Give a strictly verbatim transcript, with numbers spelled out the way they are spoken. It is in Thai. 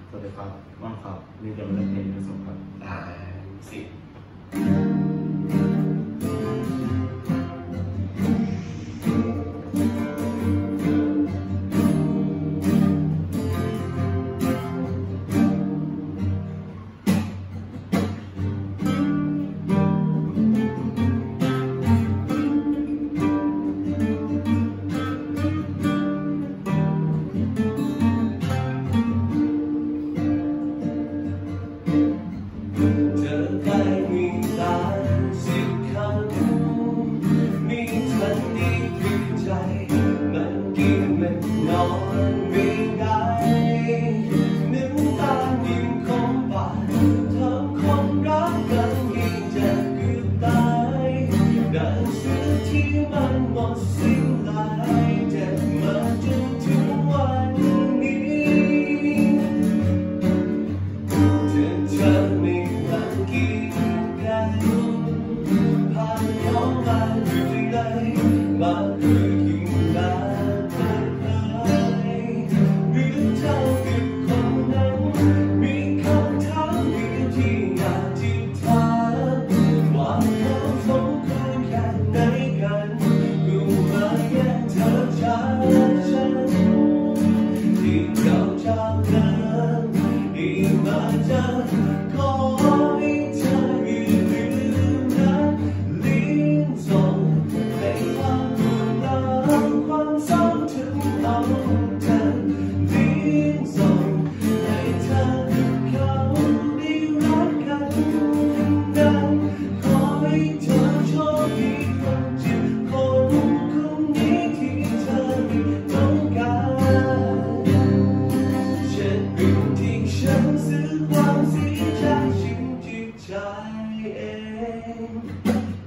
สวัสดีครับว่างครับมีแต่เรื่องเพลงที่สุดครับอ่าสินอนไม่ได้น้ำตายิ่งคงบาดทำคนรักกันยิ่งจะเกือบตายดังเสือที่มันหมดสิ้นลายเจ็บมาจนถึงวันนี้เธอเธอไม่รักกี่กันผ่านย้อนมาอยู่เลยมาคือยิ่งนานขอให้เธออย่าลืมนะลิ้นส่งให้ความรุนแรงความเศร้าถึงเอาเธอลิ้นส่งให้เธอเขาได้รักกันนั้นขอให้เธอโชคดีคนจิตคนคนนี้ที่เธอไม่ต้องการเช่นสิ่งที่ฉันซื้อความเสียใจฉันจิตใจเอง